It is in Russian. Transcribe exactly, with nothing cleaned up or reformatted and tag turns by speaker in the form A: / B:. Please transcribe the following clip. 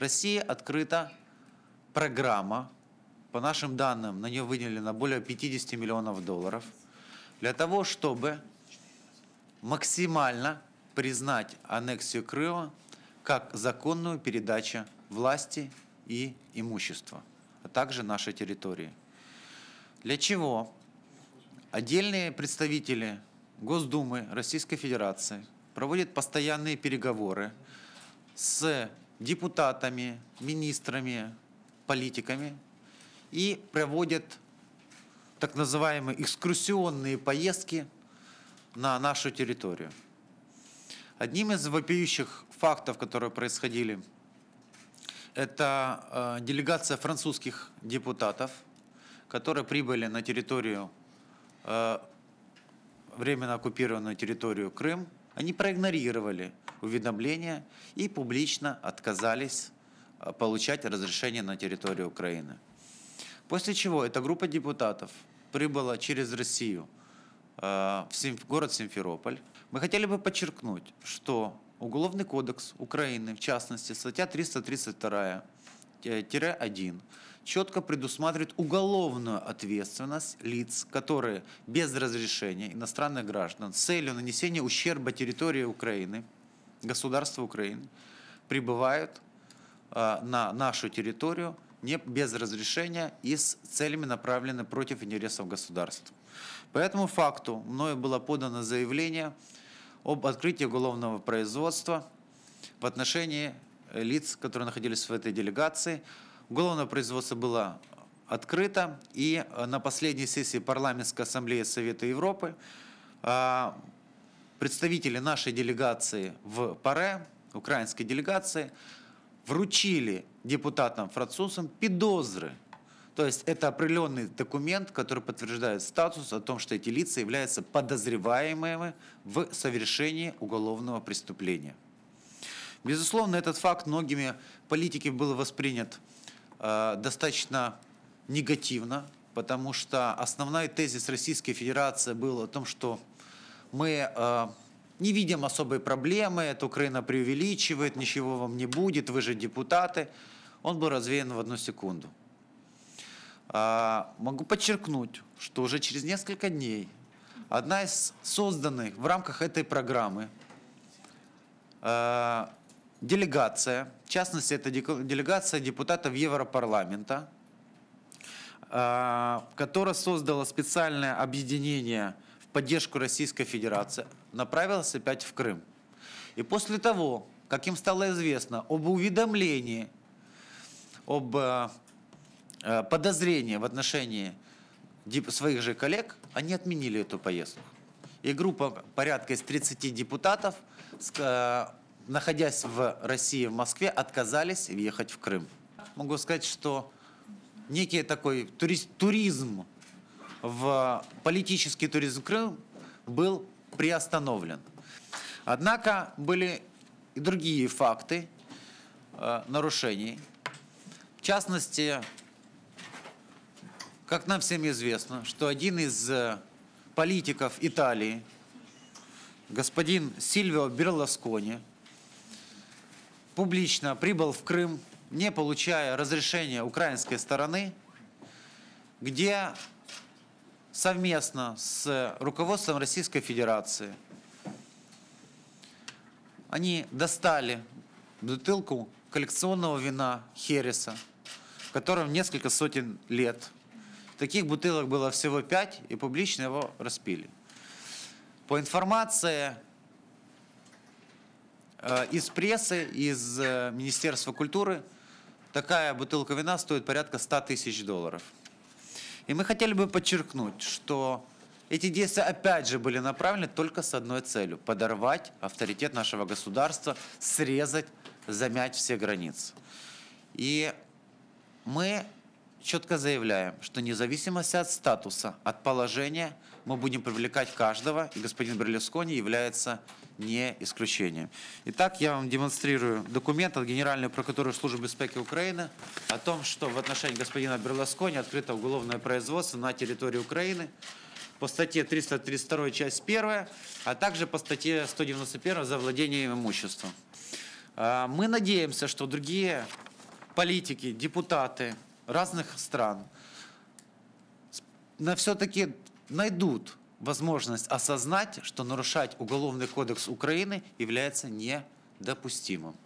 A: России открыта программа, по нашим данным, на нее выделено более пятидесяти миллионов долларов, для того, чтобы максимально признать аннексию Крыма как законную передачу власти и имущества, а также нашей территории. Для чего отдельные представители Госдумы Российской Федерации проводят постоянные переговоры с депутатами, министрами, политиками и проводят так называемые экскурсионные поездки на нашу территорию. Одним из вопиющих фактов, которые происходили, это э, делегация французских депутатов, которые прибыли на территорию, э, временно оккупированную территорию Крым. Они проигнорировали уведомления и публично отказались э, получать разрешение на территорию Украины. После чего эта группа депутатов прибыла через Россию в город Симферополь. Мы хотели бы подчеркнуть, что Уголовный кодекс Украины, в частности, статья триста тридцать два один, четко предусматривает уголовную ответственность лиц, которые без разрешения иностранных граждан с целью нанесения ущерба территории Украины, государства Украины, прибывают на нашу территорию не без разрешения и с целями, направленными против интересов государства. По этому факту мною было подано заявление об открытии уголовного производства в отношении лиц, которые находились в этой делегации. Уголовное производство было открыто, и на последней сессии Парламентской ассамблеи Совета Европы представители нашей делегации в ПАРЕ, украинской делегации, вручили депутатам французам подозры. То есть это определенный документ, который подтверждает статус о том, что эти лица являются подозреваемыми в совершении уголовного преступления. Безусловно, этот факт многими политиками был воспринят э, достаточно негативно, потому что основной тезис Российской Федерации был о том, что мы э, не видим особой проблемы, это Украина преувеличивает, ничего вам не будет, вы же депутаты. Он был развеян в одну секунду. Могу подчеркнуть, что уже через несколько дней одна из созданных в рамках этой программы делегация, в частности, это делегация депутатов Европарламента, которая создала специальное объединение в поддержку Российской Федерации, направилась опять в Крым. И после того, как им стало известно об уведомлении, об подозрения в отношении своих же коллег, они отменили эту поездку. И группа порядка из тридцати депутатов, находясь в России, в Москве, отказались въехать в Крым. Могу сказать, что некий такой туризм, в политический туризм в Крым был приостановлен. Однако были и другие факты нарушений. В частности, как нам всем известно, что один из политиков Италии, господин Сильвио Берлускони, публично прибыл в Крым, не получая разрешения украинской стороны, где совместно с руководством Российской Федерации они достали бутылку коллекционного вина Хереса, которому несколько сотен лет. Таких бутылок было всего пять, и публично его распили. По информации э, из прессы, из э, Министерства культуры, такая бутылка вина стоит порядка ста тысяч долларов. И мы хотели бы подчеркнуть, что эти действия опять же были направлены только с одной целью – подорвать авторитет нашего государства, срезать, замять все границы. И мы четко заявляем, что независимо от статуса, от положения, мы будем привлекать каждого, и господин Берлускони является не исключением. Итак, я вам демонстрирую документ от Генеральной прокуратуры Службы безопасности Украины о том, что в отношении господина Берлускони открыто уголовное производство на территории Украины по статье триста тридцать два, часть первая, а также по статье сто девяносто один за владение имуществом. Мы надеемся, что другие политики, депутаты разных стран все-таки найдут возможность осознать, что нарушать Уголовный кодекс Украины является недопустимым.